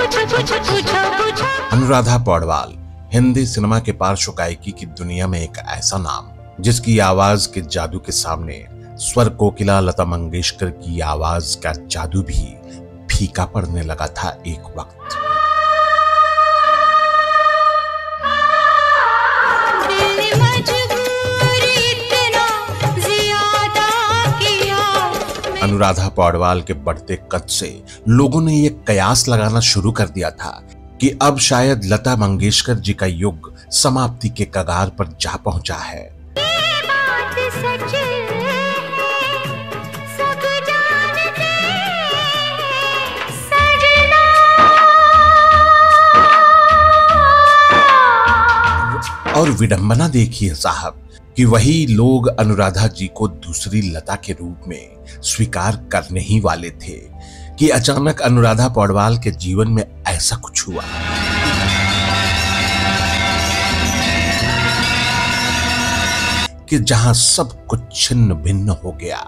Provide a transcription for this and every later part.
Anuradha Paudwal Hindi cinema के पार्श्व गायकी की दुनिया में एक ऐसा नाम जिसकी आवाज के जादू के सामने स्वर कोकिला लता मंगेशकर की आवाज का जादू भी फीका पड़ने लगा था एक वक्त। अनुराधा पौडवाल के बढ़ते कद से लोगों ने यह कयास लगाना शुरू कर दिया था कि अब शायद लता मंगेशकर जी का युग समाप्ति के कगार पर जा पहुंचा है। और विडंबना देखिए साहब कि वही लोग अनुराधा जी को दूसरी लता के रूप में स्वीकार करने ही वाले थे कि अचानक अनुराधा पौडवाल के जीवन में ऐसा कुछ हुआ। कि जहां सब कुछ छिन्न भिन्न हो गया।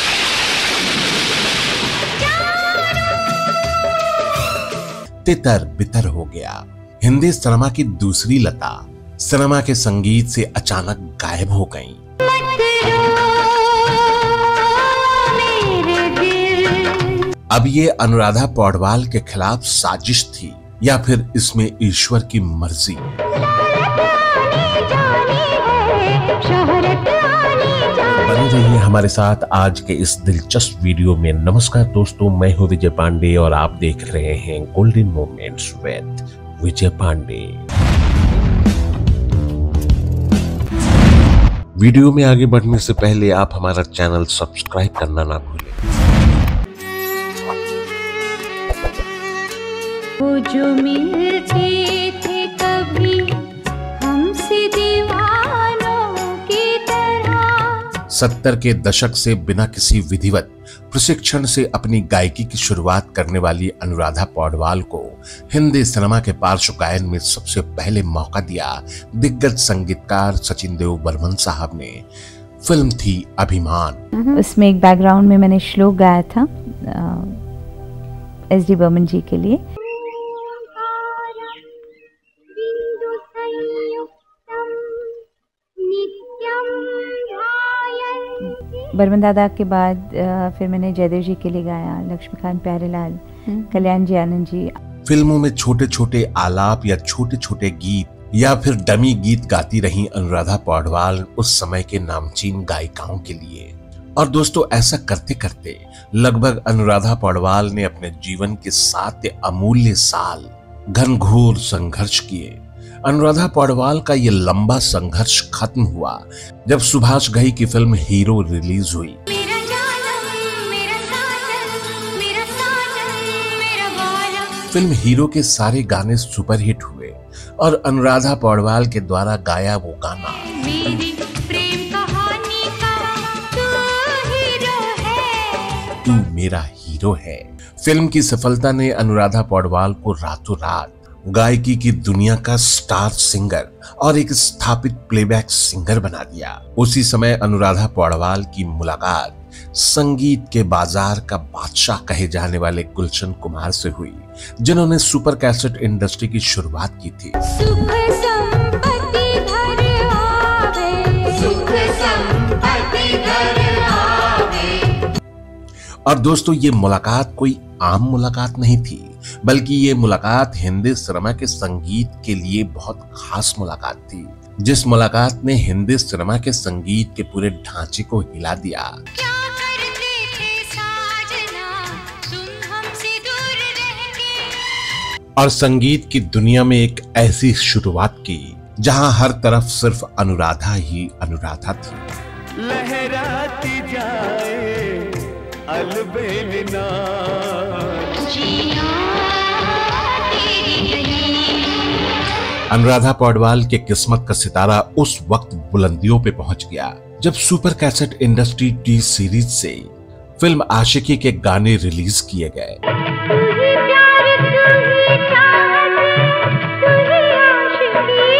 तितर बितर हो गया। हिंदी सिनेमा की दूसरी लता सिनेमा के संगीत से अचानक गायब हो गईं। अब ये अनुराधा पौडवाल के खिलाफ साजिश थी या फिर इसमें ईश्वर की मर्जी। बने रहिए हमारे साथ आज के इस दिलचस्प वीडियो में। नमस्कार दोस्तों, मैं हूं विजय पांडे और आप देख रहे हैं golden moments with Vijay Pandey. Video में आगे बढ़ने से पहले आप हमारा चैनल सब्सक्राइब करना ना भूलें। वो जो मिलते थे कभी हमसे दीवानों की तरह। 70 के दशक से बिना किसी विधिवत प्रशिक्षण से अपनी गायकी की शुरुआत करने वाली अनुराधा पौडवाल को हिंदी सिनेमा के पार्श्व गायन में सबसे पहले मौका दिया दिग्गज संगीतकार सचिन देव बर्मन साहब ने। फिल्म थी अभिमान। उसमें एक बैकग्राउंड में मैंने श्लोक गाया था एस.डी. बर्मन जी के लिए। बर्मन दादा के बाद फिर मैंने जयदेव जी के लिए गाया, लक्ष्मीकांत प्यारेलाल, कल्याण जी, आनंद जी। फिल्मों में छोटे छोटे आलाप या छोटे छोटे गीत या फिर डमी गीत गाती रही अनुराधा पौडवाल उस समय के नामचीन गायिकाओं के लिए। और दोस्तों, ऐसा करते करते लगभग अनुराधा पौडवाल ने अपने जीवन के 7 अमूल्य साल घनघोर संघर्ष किए। अनुराधा पौडवाल का ये लंबा संघर्ष खत्म हुआ जब सुभाष घई की फिल्म हीरो रिलीज हुई। फिल्म हीरो के सारे गाने सुपरहिट हुए और अनुराधा पौडवाल के द्वारा गाया वो गाना तू मेरा हीरो है। फिल्म की सफलता ने अनुराधा पौडवाल को रातों रात गायकी की दुनिया का स्टार सिंगर और एक स्थापित प्लेबैक सिंगर बना दिया। उसी समय अनुराधा पौडवाल की मुलाकात संगीत के बाजार का बादशाह कहे जाने वाले गुलशन कुमार से हुई, जिन्होंने सुपर कैसेट इंडस्ट्री की शुरुआत की थी। और दोस्तों, ये मुलाकात कोई आम मुलाकात नहीं थी, बल्कि ये मुलाकात हिंदी सिनेमा के संगीत के लिए बहुत खास मुलाकात थी, जिस मुलाकात ने हिंदी सिनेमा के संगीत के पूरे ढांचे को हिला दिया। और संगीत की दुनिया में एक ऐसी शुरुआत की जहां हर तरफ सिर्फ अनुराधा ही अनुराधा थी। लहराती जाए अलबेलिना अनुराधा पौडवाल के किस्मत का सितारा उस वक्त बुलंदियों पे पहुंच गया जब super cassette industry T Series से फिल्म आशिकी के गाने रिलीज किए गए।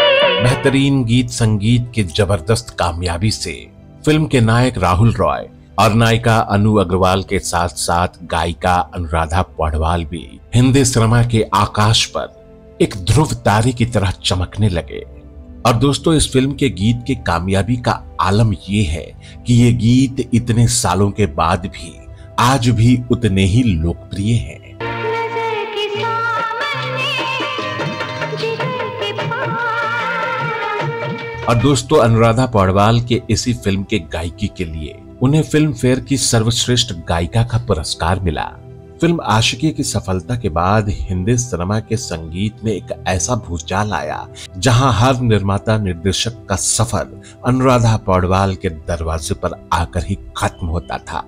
बेहतरीन गीत संगीत के जबरदस्त कामयाबी से फिल्म के नायक राहुल रॉय और नायिका अनु अग्रवाल के साथ साथ गायिका अनुराधा पौडवाल भी हिंदी सिनेमा के आकाश पर एक ध्रुव तारे की तरह चमकने लगे। और दोस्तों, इस फिल्म के गीत की कामयाबी का आलम ये है कि ये गीत इतने सालों के बाद भी आज भी उतने ही लोकप्रिय हैं। और दोस्तों, अनुराधा पौडवाल के इसी फिल्म के गायकी के लिए उन्हें फिल्म फेयर की सर्वश्रेष्ठ गायिका का पुरस्कार मिला। फिल्म आशिकी की सफलता के बाद हिंदी सिनेमा के संगीत में एक ऐसा भूचाल आया जहां हर निर्माता निर्देशक का सफर अनुराधा पौडवाल के दरवाजे पर आकर ही खत्म होता था।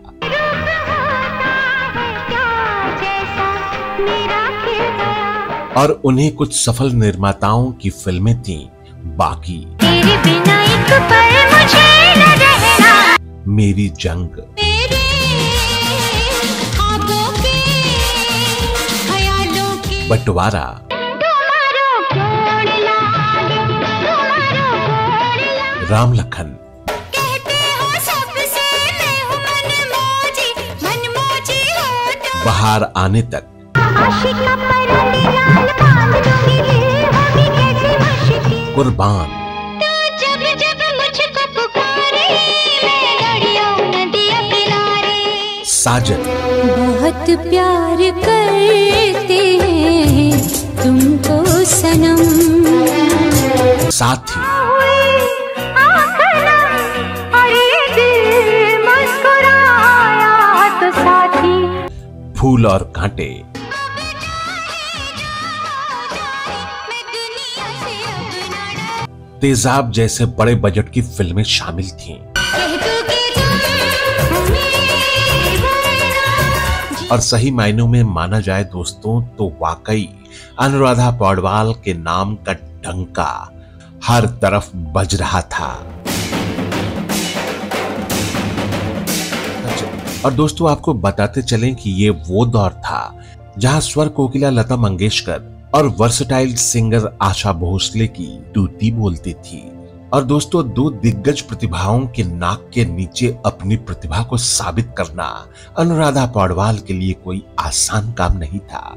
और उन्हीं कुछ सफल निर्माताओं की फिल्में थीं बाकी, तेरे बिना एक पल मुझे न रहना, मेरी जंग, मेरे ख्वाबों के ख्यालों के बंटवारा, तुम्हारो कोड लागे, तुम्हारो कोड लागे। राम लखन, कहते हो सबसे मैं हूँ मनमोजी हो तो बाहर आने तक, आशिका पर लाल बांध दूंगी, ये होगी कैसी मस्ती। कुर्बान, तो जब जब मुझको पुकारे, मैं गाड़ियों नदियों किनारे। साजन, बहुत प्यार करते हैं तुमको सनम, साथी, और ये दिल मुस्कुराया तो साथी। फूल और कांटे, तेजाब जैसे बड़े बजट की फिल्में शामिल थीं। और सही मायनों में माना जाए दोस्तों तो वाकई अनुराधा पौडवाल के नाम का डंका हर तरफ बज रहा था। और दोस्तों, आपको बताते चलें कि ये वो दौर था जहां स्वर कोकिला लता मंगेशकर और वर्सटाइल सिंगर आशा भोसले की टूटी बोलती थी। और दोस्तों, दो दिग्गज प्रतिभाओं के नाक के नीचे अपनी प्रतिभा को साबित करना अनुराधा पौडवाल के लिए कोई आसान काम नहीं था।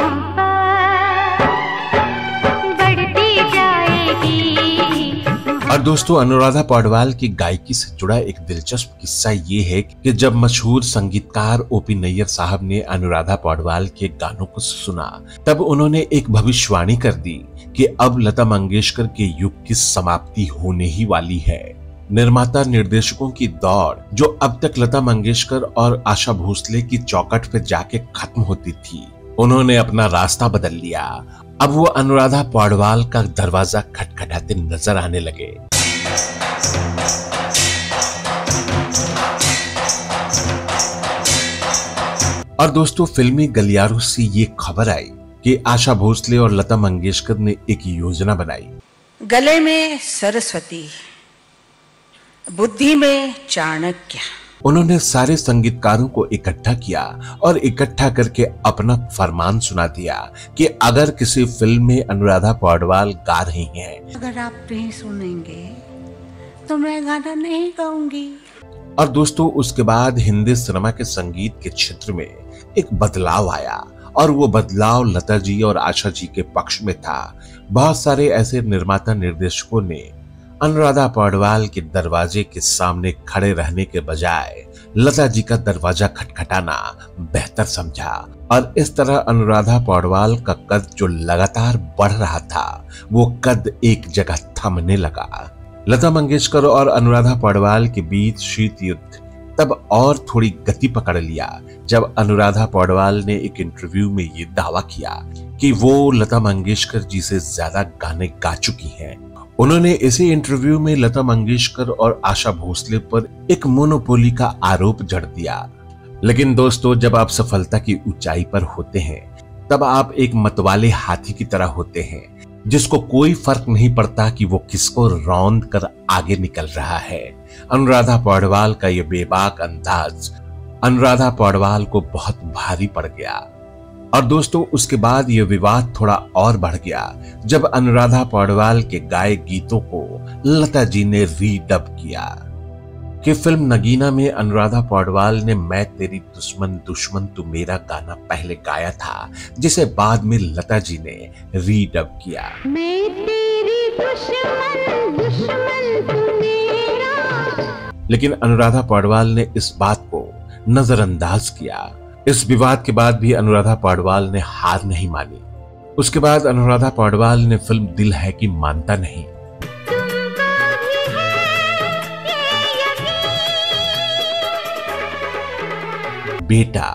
बढ़ती जाएगी। और दोस्तों, अनुराधा पौडवाल की गायकी से जुड़ा एक दिलचस्प किस्सा ये है कि जब मशहूर संगीतकार ओपी नैयर साहब ने अनुराधा पौडवाल के गानों को सुना, तब उन्होंने एक भविष्यवाणी कर दी कि अब लता मंगेशकर के युग की समाप्ति होने ही वाली है। निर्माता निर्देशकों की दौड़ जो अब तक लता मंगेशकर और आशा भोसले की चौखट पे जाके खत्म होती थी, उन्होंने अपना रास्ता बदल लिया। अब वो अनुराधा पौडवाल का दरवाजा खटखटाते नजर आने लगे। और दोस्तों, फिल्मी गलियारों से ये खबर आई कि आशा भोसले और लता मंगेशकर ने एक योजना बनाई। गले में सरस्वती, बुद्धि में चाणक्य। उन्होंने सारे संगीतकारों को इकट्ठा किया और इकट्ठा करके अपना फरमान सुना दिया कि अगर किसी फिल्म में अनुराधा पौडवाल गा रही हैं, अगर आप नहीं सुनेंगे तो मैं गाना नहीं गाऊंगी। और दोस्तों, उसके बाद हिंदी सिनेमा के संगीत के क्षेत्र में एक बदलाव आया और वो बदलाव लता जी और आशा जी के पक्ष में था। बहुत सारे ऐसे निर्माता निर्देशकों ने अनुराधा पौडवाल के दरवाजे के सामने खड़े रहने के बजाय लता जी का दरवाजा खटखटाना बेहतर समझा। और इस तरह अनुराधा पौडवाल का कद जो लगातार बढ़ रहा था, वो कद एक जगह थमने लगा। लता मंगेशकर और अनुराधा पौडवाल के बीच शीत युद्ध तब और थोड़ी गति पकड़ लिया जब अनुराधा पौडवाल ने एक इंटरव्यू में ये दावा किया कि वो लता मंगेशकर जी से ज्यादा गाने गा चुकी हैं। उन्होंने इसी इंटरव्यू में लता मंगेशकर और आशा भोसले पर एक मोनोपोली का आरोप जड़ दिया। लेकिन दोस्तों, जब आप सफलता की ऊंचाई पर होते हैं, तब आप एक मतवाले हाथी की तरह होते हैं जिसको कोई फर्क नहीं पड़ता कि वो किसको रौंद कर आगे निकल रहा है। अनुराधा पौडवाल का ये बेबाक अंदाज अनुराधा पौडवाल को बहुत भारी पड़ गया। और दोस्तों, उसके बाद ये विवाद थोड़ा और बढ़ गया जब अनुराधा पौडवाल के गाए गीतों को लता जी ने रीडब किया, कि फिल्म नगीना में अनुराधा पौडवाल ने मैं तेरी दुश्मन दुश्मन तू मेरा गाना पहले गाया था, जिसे बाद में लता जी ने रीडब किया। मैं तेरी दुश्मन दुश्मन तू मेरा। लेकिन अनुराधा पौडवाल ने इस बात को नजरअंदाज किया। इस विवाद के बाद भी अनुराधा पौडवाल ने हार नहीं मानी। उसके बाद अनुराधा पौडवाल ने फिल्म दिल है कि मानता नहीं, बेटा,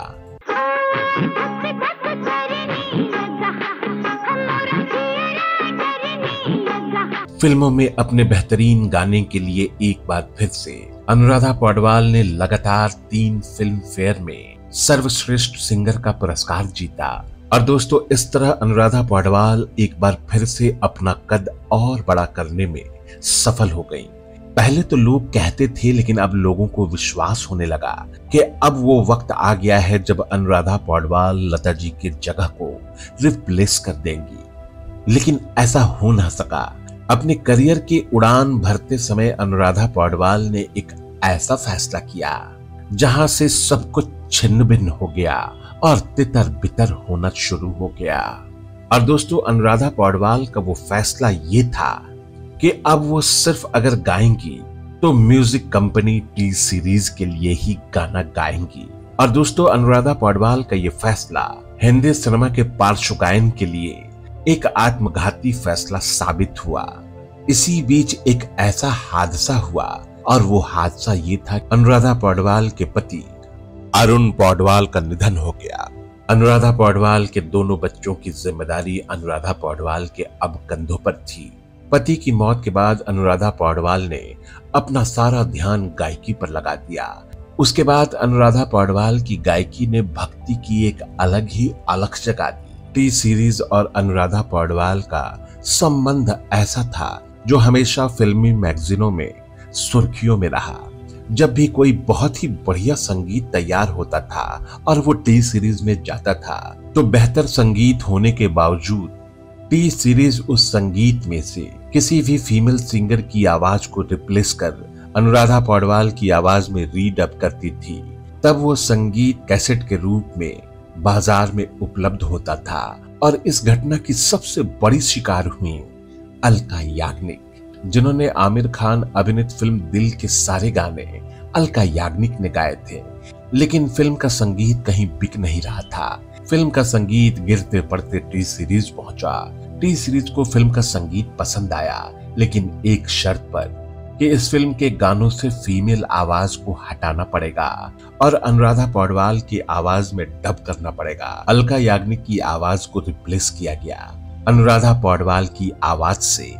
फिल्मों में अपने बेहतरीन गाने के लिए एक बार फिर से अनुराधा पौडवाल ने लगातार 3 फिल्म फेयर में सर्वश्रेष्ठ सिंगर का पुरस्कार जीता। और दोस्तों, इस तरह अनुराधा पौडवाल एक बार फिर से अपना कद और बड़ा करने में सफल हो गई। पहले तो लोग कहते थे, लेकिन अब लोगों को विश्वास होने लगा कि अब वो वक्त आ गया है जब अनुराधा पौडवाल लता जी की जगह को रिप्लेस कर देंगी। लेकिन ऐसा हो ना सका। अपने करियर की उड़ान भरते समय अनुराधा पौडवाल ने एक ऐसा फैसला किया जहां से सब कुछ छिन्न भिन्न हो गया और तितर बितर होना शुरू हो गया। और दोस्तों, अनुराधा पौडवाल का वो फैसला ये था कि अब वो सिर्फ अगर गाएंगी तो म्यूजिक कंपनी टी सीरीज के लिए ही गाना गाएंगी। और दोस्तों, अनुराधा पौडवाल का ये फैसला हिंदी सिनेमा के पार्श्व गायन के लिए एक आत्मघाती फैसला साबित हुआ। इसी बीच एक ऐसा हादसा हुआ, और वो हादसा ये था, अनुराधा पौडवाल के पति अरुण पौडवाल का निधन हो गया। अनुराधा पौडवाल के दोनों बच्चों की जिम्मेदारी अनुराधा पौडवाल के अब कंधों पर थी। पति की मौत के बाद अनुराधा पौडवाल ने अपना सारा ध्यान गायकी पर लगा दिया। उसके बाद अनुराधा पौडवाल की गायकी ने भक्ति की एक अलग ही अलख जगा दी। टी सीरीज और अनुराधा पौडवाल का संबंध ऐसा था जो हमेशा फिल्मी मैगजीनों में सुर्खियों में रहा। जब भी कोई बहुत ही बढ़िया संगीत तैयार होता था और वो टी सीरीज में जाता था, तो बेहतर संगीत होने के बावजूद टी सीरीज उस संगीत में से किसी भी फीमेल सिंगर की आवाज को रिप्लेस कर अनुराधा पौडवाल की आवाज में रीडब करती थी। तब वो संगीत कैसेट के रूप में बाजार में उपलब्ध होता था। और इस घटना की सबसे बड़ी शिकार हुई अलका याग्निक, जिन्होंने आमिर खान अभिनीत फिल्म दिल के सारे गाने अलका याग्निक ने गाए थे। लेकिन फिल्म का संगीत कहीं बिक नहीं रहा था। फिल्म का संगीत गिरते पड़ते टी सीरीज पहुंचा। टी सीरीज को फिल्म का संगीत पसंद आया, लेकिन एक शर्त पर कि इस फिल्म के गानों से फीमेल आवाज को हटाना पड़ेगा और अनुराधा पौडवाल की आवाज में डब करना पड़ेगा। अलका याग्निक की आवाज को रिप्लेस किया गया अनुराधा पौडवाल की आवाज से।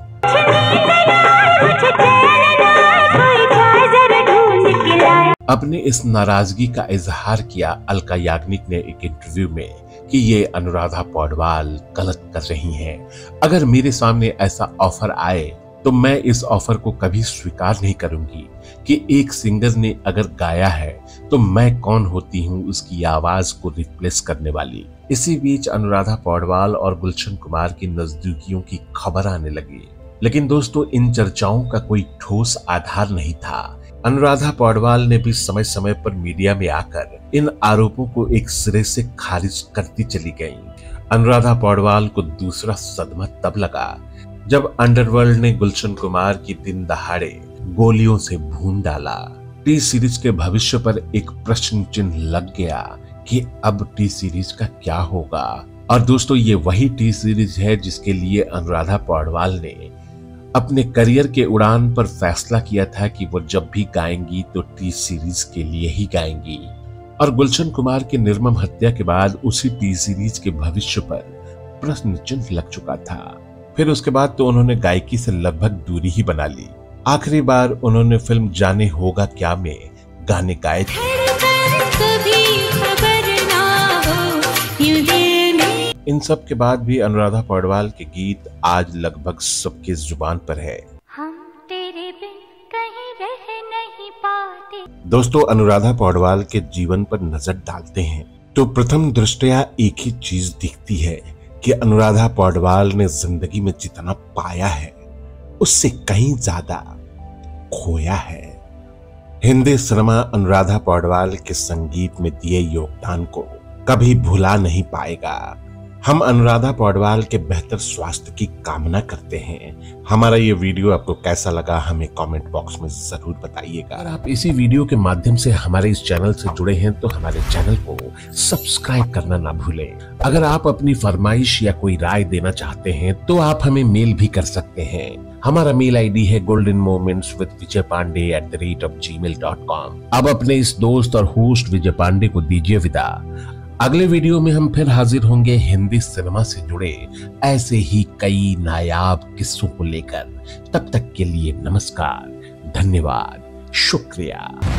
अपने इस नाराजगी का इजहार किया अलका याग्निक ने एक इंटरव्यू में कि ये अनुराधा पौडवाल गलत कर रही हैं। अगर मेरे सामने ऐसा ऑफर आए तो मैं इस ऑफर को कभी स्वीकार नहीं करूंगी कि एक सिंगर ने अगर गाया है तो मैं कौन होती हूँ उसकी आवाज को रिप्लेस करने वाली। इसी बीच अनुराधा पौडवाल और गुलशन कुमार की नजदीकियों की खबर आने लगी। लेकिन दोस्तों, इन चर्चाओं का कोई ठोस आधार नहीं था। अनुराधा पौडवाल ने भी समय समय पर मीडिया में आकर इन आरोपों को एक सिरे से खारिज करती चली गई। अनुराधा पौडवाल को दूसरा सदमा तब लगा जब अंडरवर्ल्ड ने गुलशन कुमार की दिन दहाड़े गोलियों से भून डाला। टी सीरीज के भविष्य पर एक प्रश्न चिन्ह लग गया कि अब टी सीरीज का क्या होगा। और दोस्तों, ये वही टी सीरीज है जिसके लिए अनुराधा पौडवाल ने अपने करियर के उड़ान पर फैसला किया था कि वो जब भी गाएंगी तो टी सीरीज के लिए ही गाएंगी। और गुलशन कुमार की निर्मम हत्या के बाद उसी टी सीरीज के भविष्य पर प्रश्न चिन्ह लग चुका था। फिर उसके बाद तो उन्होंने गायकी से लगभग दूरी ही बना ली। आखिरी बार उन्होंने फिल्म जाने होगा क्या में गाने गाए थे। इन सब के बाद भी अनुराधा पौडवाल के गीत आज लगभग सबके जुबान पर है। हम तेरे बिन कहीं रह नहीं पाते। दोस्तों, अनुराधा पौडवाल के जीवन पर नजर डालते हैं तो प्रथम दृष्टया एक ही चीज दिखती है कि अनुराधा पौडवाल ने जिंदगी में जितना पाया है उससे कहीं ज्यादा खोया है। हिंदी सिनेमा अनुराधा पौडवाल के संगीत में दिए योगदान को कभी भुला नहीं पाएगा। हम अनुराधा पौडवाल के बेहतर स्वास्थ्य की कामना करते हैं। हमारा ये वीडियो आपको कैसा लगा हमें कमेंट बॉक्स में जरूर बताइएगा। अगर आप इसी वीडियो के माध्यम से हमारे इस चैनल से जुड़े हैं तो हमारे चैनल को सब्सक्राइब करना ना भूलें। अगर आप अपनी फरमाइश या कोई राय देना चाहते हैं तो आप हमें मेल भी कर सकते हैं। हमारा मेल आईडी है goldenmomentswithvijaypande@gmail.com। अब अपने इस दोस्त और होस्ट विजय पांडे को दीजिए विदा। अगले वीडियो में हम फिर हाजिर होंगे हिंदी सिनेमा से जुड़े ऐसे ही कई नायाब किस्सों को लेकर। तब तक के लिए नमस्कार, धन्यवाद, शुक्रिया।